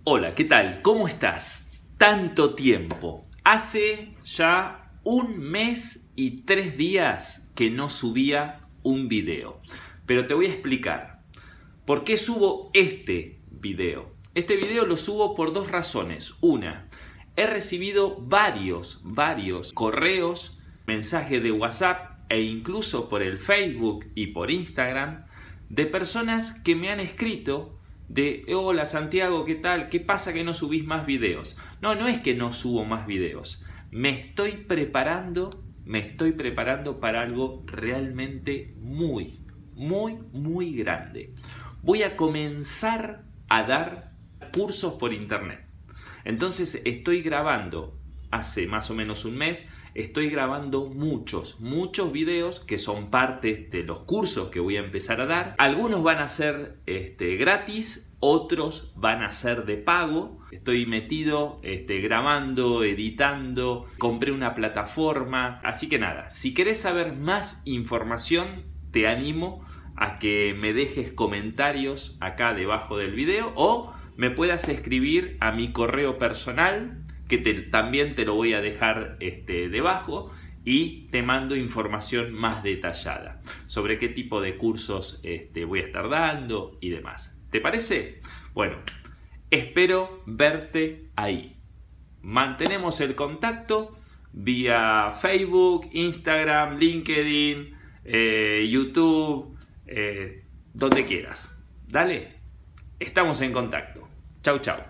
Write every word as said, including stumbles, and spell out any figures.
Hola, ¿qué tal? ¿Cómo estás? Tanto tiempo. Hace ya un mes y tres días que no subía un video. Pero te voy a explicar por qué subo este video. Este video lo subo por dos razones. Una, he recibido varios, varios correos, mensajes de WhatsApp e incluso por el Facebook y por Instagram de personas que me han escrito de hola Santiago, ¿qué tal? ¿Qué pasa que no subís más videos? No, no es que no subo más videos. Me estoy preparando, me estoy preparando para algo realmente muy, muy, muy grande. Voy a comenzar a dar cursos por internet. Entonces estoy grabando, hace más o menos un mes, estoy grabando muchos, muchos videos que son parte de los cursos que voy a empezar a dar. Algunos van a ser este, gratis, otros van a ser de pago. Estoy metido este, grabando, editando, compré una plataforma. Así que nada, si querés saber más información, te animo a que me dejes comentarios acá debajo del video o me puedas escribir a mi correo personal, que te, también te lo voy a dejar este, debajo, y te mando información más detallada sobre qué tipo de cursos este, voy a estar dando y demás. ¿Te parece? Bueno, espero verte ahí. Mantenemos el contacto vía Facebook, Instagram, LinkedIn, eh, YouTube, eh, donde quieras. Dale, estamos en contacto. Chau, chau.